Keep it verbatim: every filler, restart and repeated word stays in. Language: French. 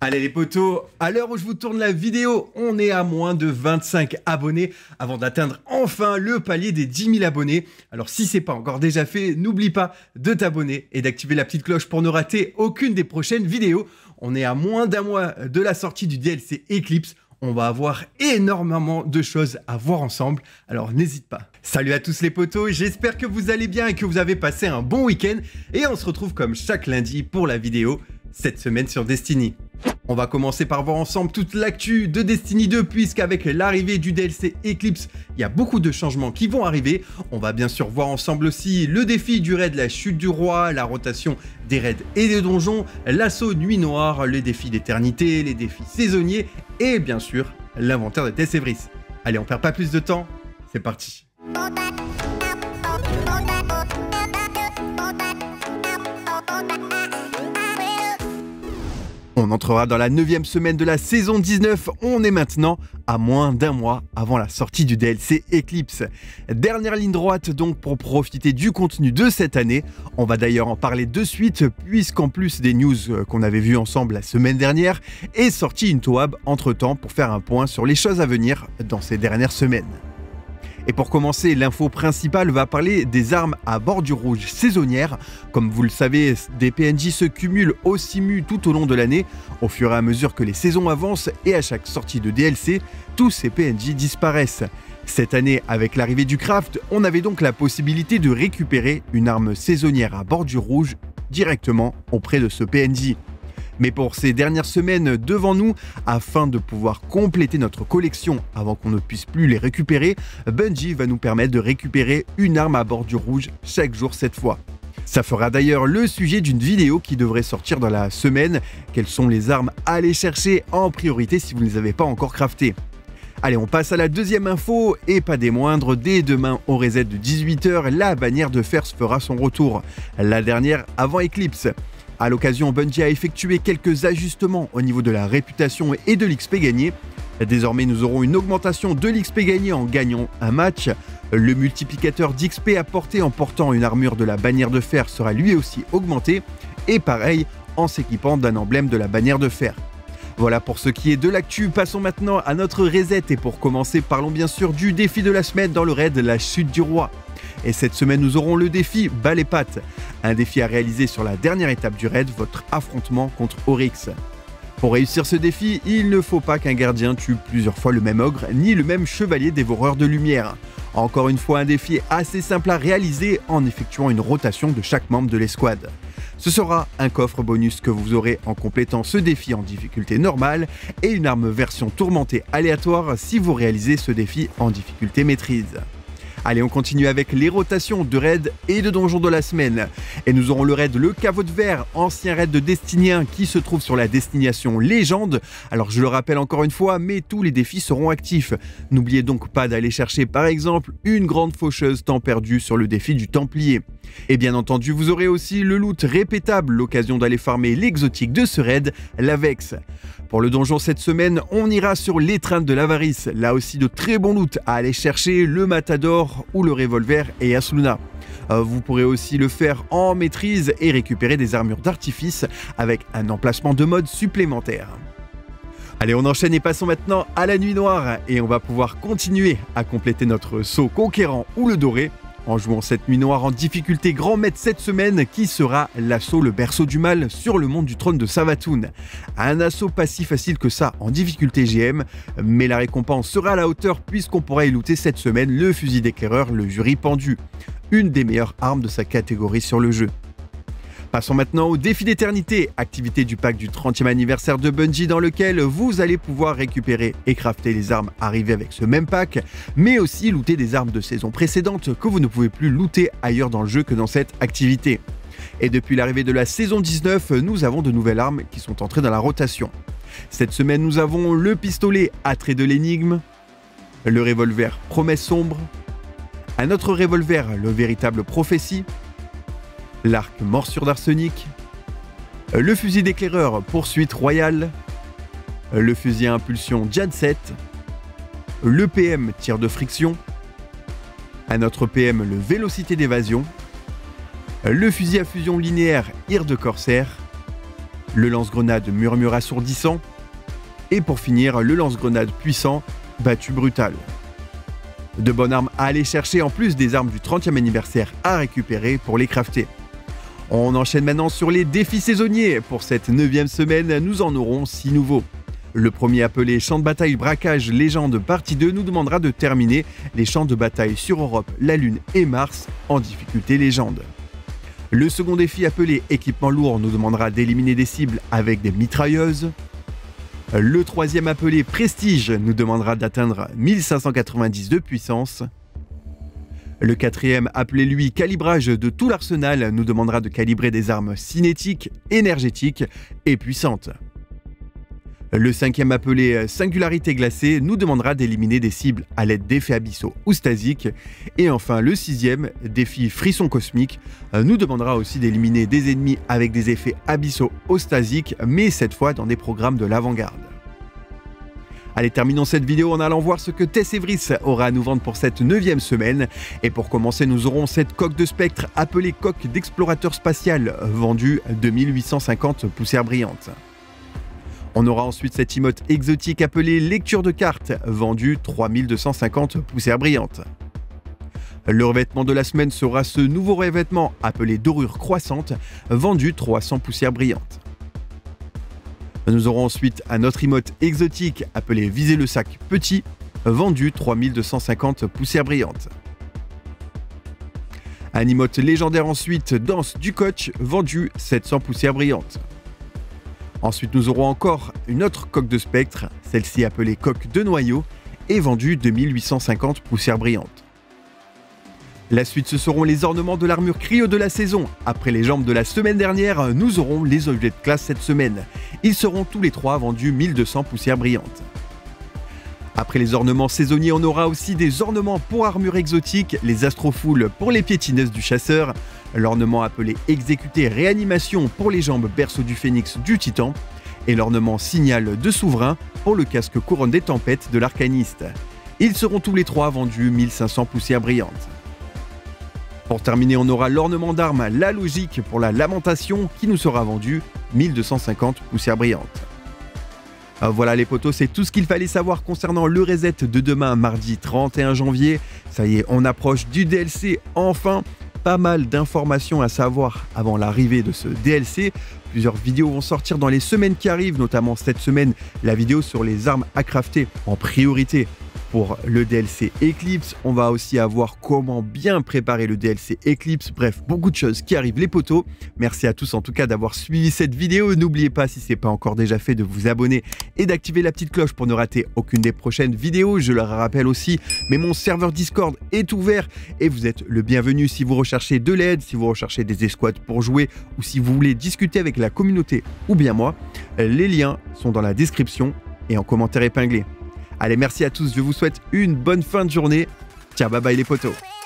Allez les potos, à l'heure où je vous tourne la vidéo, on est à moins de vingt-cinq abonnés avant d'atteindre enfin le palier des dix mille abonnés. Alors si c'est pas encore déjà fait, n'oublie pas de t'abonner et d'activer la petite cloche pour ne rater aucune des prochaines vidéos. On est à moins d'un mois de la sortie du D L C Eclipse. On va avoir énormément de choses à voir ensemble, alors n'hésite pas. Salut à tous les potos, j'espère que vous allez bien et que vous avez passé un bon week-end. Et on se retrouve comme chaque lundi pour la vidéo, cette semaine sur Destiny. On va commencer par voir ensemble toute l'actu de Destiny deux, puisqu'avec l'arrivée du D L C Eclipse, il y a beaucoup de changements qui vont arriver. On va bien sûr voir ensemble aussi le défi du raid, la chute du roi, la rotation des raids et des donjons, l'assaut nuit noire, les défis d'éternité, les défis saisonniers et bien sûr l'inventaire de Tessévris. Allez, on perd pas plus de temps, c'est parti. On entrera dans la neuvième semaine de la saison dix-neuf, on est maintenant à moins d'un mois avant la sortie du D L C Eclipse. Dernière ligne droite donc pour profiter du contenu de cette année. On va d'ailleurs en parler de suite puisqu'en plus des news qu'on avait vues ensemble la semaine dernière, est sortie une Toab entre temps pour faire un point sur les choses à venir dans ces dernières semaines. Et pour commencer, l'info principale va parler des armes à bordure rouge saisonnières. Comme vous le savez, des P N J se cumulent au simu tout au long de l'année, au fur et à mesure que les saisons avancent et à chaque sortie de D L C, tous ces P N J disparaissent. Cette année, avec l'arrivée du craft, on avait donc la possibilité de récupérer une arme saisonnière à bordure rouge directement auprès de ce P N J. Mais pour ces dernières semaines devant nous, afin de pouvoir compléter notre collection avant qu'on ne puisse plus les récupérer, Bungie va nous permettre de récupérer une arme à bordure rouge chaque jour cette fois. Ça fera d'ailleurs le sujet d'une vidéo qui devrait sortir dans la semaine. Quelles sont les armes à aller chercher en priorité si vous ne les avez pas encore craftées? Allez, on passe à la deuxième info, et pas des moindres, dès demain au reset de dix-huit heures, la bannière de fer fera son retour, la dernière avant Eclipse. A l'occasion, Bungie a effectué quelques ajustements au niveau de la réputation et de l'X P gagné. Désormais, nous aurons une augmentation de l'X P gagné en gagnant un match. Le multiplicateur d'X P apporté en portant une armure de la bannière de fer sera lui aussi augmenté. Et pareil, en s'équipant d'un emblème de la bannière de fer. Voilà pour ce qui est de l'actu, passons maintenant à notre reset. Et pour commencer, parlons bien sûr du défi de la semaine dans le raid, la chute du roi. Et cette semaine, nous aurons le défi Bas les pattes, un défi à réaliser sur la dernière étape du raid, votre affrontement contre Oryx. Pour réussir ce défi, il ne faut pas qu'un gardien tue plusieurs fois le même ogre, ni le même chevalier dévoreur de lumière. Encore une fois, un défi assez simple à réaliser en effectuant une rotation de chaque membre de l'escouade. Ce sera un coffre bonus que vous aurez en complétant ce défi en difficulté normale et une arme version tourmentée aléatoire si vous réalisez ce défi en difficulté maîtrise. Allez, on continue avec les rotations de raids et de donjons de la semaine. Et nous aurons le raid Le Caveau de Verre, ancien raid de Destinien qui se trouve sur la destination Légende. Alors je le rappelle encore une fois, mais tous les défis seront actifs. N'oubliez donc pas d'aller chercher par exemple une grande faucheuse temps perdu sur le défi du Templier. Et bien entendu, vous aurez aussi le loot répétable, l'occasion d'aller farmer l'exotique de ce raid, la Vex. Pour le donjon cette semaine, on ira sur l'étreinte de l'avarice. Là aussi de très bons loot à aller chercher, le Matador ou le Revolver et Asluna. Euh, vous pourrez aussi le faire en maîtrise et récupérer des armures d'artifice avec un emplacement de mode supplémentaire. Allez, on enchaîne et passons maintenant à la nuit noire. Et on va pouvoir continuer à compléter notre saut conquérant ou le doré en jouant cette nuit noire en difficulté grand maître cette semaine qui sera l'assaut le berceau du mal sur le monde du trône de Savathûn. Un assaut pas si facile que ça en difficulté G M, mais la récompense sera à la hauteur puisqu'on pourra y looter cette semaine le fusil d'éclaireur, le jury pendu, une des meilleures armes de sa catégorie sur le jeu. Passons maintenant au défi d'éternité, activité du pack du trentième anniversaire de Bungie dans lequel vous allez pouvoir récupérer et crafter les armes arrivées avec ce même pack, mais aussi looter des armes de saison précédente que vous ne pouvez plus looter ailleurs dans le jeu que dans cette activité. Et depuis l'arrivée de la saison dix-neuf, nous avons de nouvelles armes qui sont entrées dans la rotation. Cette semaine, nous avons le pistolet Attrait de l'énigme, le revolver Promesse sombre, un autre revolver, le véritable prophétie, l'arc morsure d'arsenic, le fusil d'éclaireur poursuite royale, le fusil à impulsion Janset, le P M tir de friction, un autre P M le vélocité d'évasion, le fusil à fusion linéaire Ire de corsaire, le lance-grenade murmure assourdissant, et pour finir, le lance-grenade puissant, battu brutal. De bonnes armes à aller chercher en plus des armes du trentième anniversaire à récupérer pour les crafter. On enchaîne maintenant sur les défis saisonniers. Pour cette neuvième semaine, nous en aurons six nouveaux. Le premier, appelé Champ de bataille braquage légende partie deux, nous demandera de terminer les champs de bataille sur Europe, la Lune et Mars en difficulté légende. Le second défi, appelé équipement lourd, nous demandera d'éliminer des cibles avec des mitrailleuses. Le troisième, appelé prestige, nous demandera d'atteindre mille cinq cent quatre-vingt-dix de puissance. Le quatrième, appelé lui calibrage de tout l'arsenal, nous demandera de calibrer des armes cinétiques, énergétiques et puissantes. Le cinquième, appelé singularité glacée, nous demandera d'éliminer des cibles à l'aide d'effets abyssaux ou stasiques. Et enfin, le sixième, défi frisson cosmique, nous demandera aussi d'éliminer des ennemis avec des effets abyssaux ou stasiques, mais cette fois dans des programmes de l'avant-garde. Allez, terminons cette vidéo en allant voir ce que Tess Evris aura à nous vendre pour cette neuvième semaine. Et pour commencer, nous aurons cette coque de spectre appelée coque d'explorateur spatial, vendue deux mille huit cent cinquante poussières brillantes. On aura ensuite cette emote exotique appelée lecture de cartes, vendue trois mille deux cent cinquante poussières brillantes. Le revêtement de la semaine sera ce nouveau revêtement appelé dorure croissante, vendu trois cents poussières brillantes. Nous aurons ensuite un autre emote exotique appelé viser le sac petit, vendu trois mille deux cent cinquante poussières brillantes. Un emote légendaire ensuite, danse du coach, vendu sept cents poussières brillantes. Ensuite, nous aurons encore une autre coque de spectre, celle-ci appelée coque de noyau, et vendue deux mille huit cent cinquante poussières brillantes. La suite, ce seront les ornements de l'armure cryo de la saison. Après les jambes de la semaine dernière, nous aurons les objets de classe cette semaine. Ils seront tous les trois vendus mille deux cents poussières brillantes. Après les ornements saisonniers, on aura aussi des ornements pour armure exotique, les astrofoules pour les piétineuses du chasseur, l'ornement appelé exécuter réanimation pour les jambes berceau du phénix du titan, et l'ornement signal de souverain pour le casque couronne des tempêtes de l'arcaniste. Ils seront tous les trois vendus mille cinq cents poussières brillantes. Pour terminer, on aura l'ornement d'armes la logique pour la lamentation qui nous sera vendu mille deux cent cinquante poussières brillantes. Voilà les potos, c'est tout ce qu'il fallait savoir concernant le reset de demain, mardi trente et un janvier. Ça y est, on approche du D L C, enfin. Pas mal d'informations à savoir avant l'arrivée de ce D L C. Plusieurs vidéos vont sortir dans les semaines qui arrivent, notamment cette semaine, la vidéo sur les armes à crafter en priorité pour le D L C Eclipse. On va aussi avoir comment bien préparer le D L C Eclipse. Bref, beaucoup de choses qui arrivent les potos. Merci à tous en tout cas d'avoir suivi cette vidéo. N'oubliez pas, si ce n'est pas encore déjà fait, de vous abonner et d'activer la petite cloche pour ne rater aucune des prochaines vidéos. Je le rappelle aussi, mais mon serveur Discord est ouvert et vous êtes le bienvenu si vous recherchez de l'aide, si vous recherchez des escouades pour jouer ou si vous voulez discuter avec la communauté ou bien moi. Les liens sont dans la description et en commentaire épinglé. Allez, merci à tous, je vous souhaite une bonne fin de journée. Ciao, bye bye les potos.